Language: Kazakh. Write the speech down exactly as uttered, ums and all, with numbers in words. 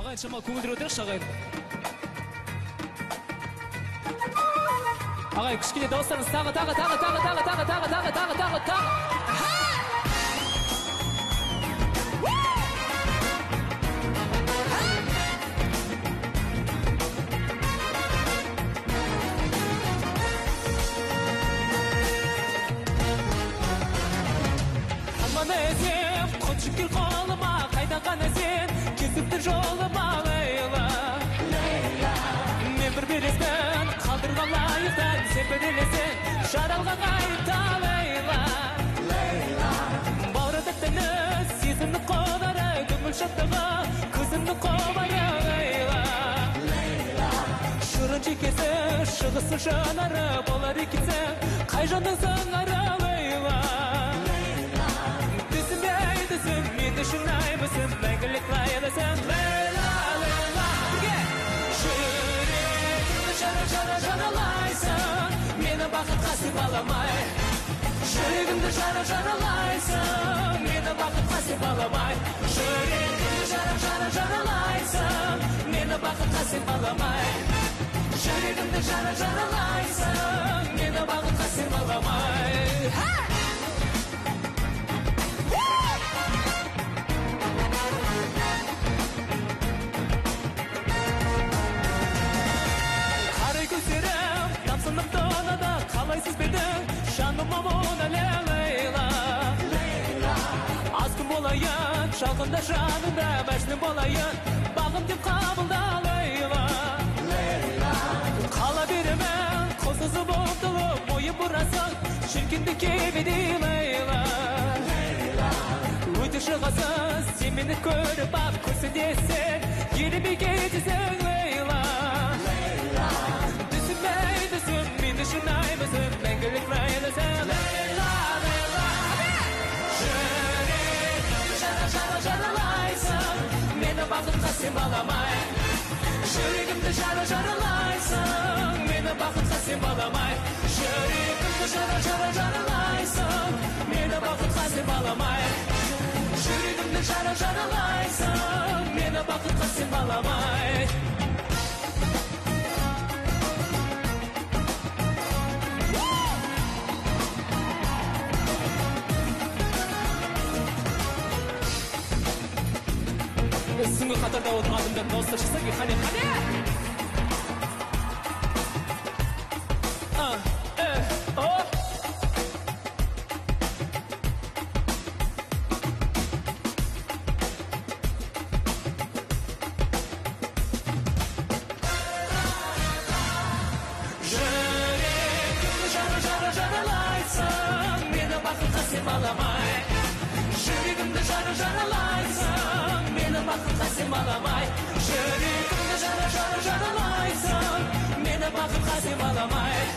ағайын шамалы көңілдер өтірікші ағайын. Ағайын кішкене дауыстарыңыз тағы, тағы, тағы, тағы, тағы, тағы, тағы, тағы, тағы, тағы, тағы. Аман әзем, құтшып кел қолыма, қайдаған әзем, кесіпті жолыма, Лейла. Мен бір белестен, қалдырған лайықтан, сен бір елесен, жаралған айта, Лейла. Баурады тәні, сезімді қонары, көңіл шаттығы, көзімді қомары, Лейла. Шырын жекесі, шығысы жанары, болар екенсің, қай жанның сыңары, Лейла. Мен үшін аймысың, мәңгілік лайлысың, Лейла, Лейла. Жүрегімді жара, жара, жаралайсың, мені бақытқа сипаламай. Жүрегімді жара, жаралайсың, мені бақытқа сипаламай. Жүрегімді жара, жара, жаралайсың, мені бақытқа сипаламай. Жүрегімді жара, жаралайсың, мені бақытқа сипаламай. Қалайсыз бердің, жаныма мұны Лейла. Аз күн болайын, жақында жанында, мәжнүн болайын, бағым деп қабылда, Лейла. Қала беремен, қосызы болдылып, мойын бұрасың, шіркенді кебеде, Лейла. Өте шығасыз, сен мені көріп ап, көрсетесің, еліме кетесің, Лейла. Мен үшін аймысың, мәңгілік лайлысың, Лейла, Лейла. Жүрегімді жара, жара, жаралайсың, мені бақытқа сен баламай. Жүрегімді жара, жаралайсың, мені бақытқа сен баламай. Жүрегімді жара, жара, жаралайсың, мені бақытқа сен баламай. Жүрегімді жара, жаралайсың, мені бақытқа сен баламай. Сүңгі қатарда отырған адамдар дауыстар шықса ке, қане, қане! Жүрегімді жара, жара, жаралайсың, мені бақытқа сен баламай. Жүрегімді жара, жаралайсың, мені бақытқа сен баламай. Жүрегімді жара, жара, жаралайсың, мені бақытқа сен баламай.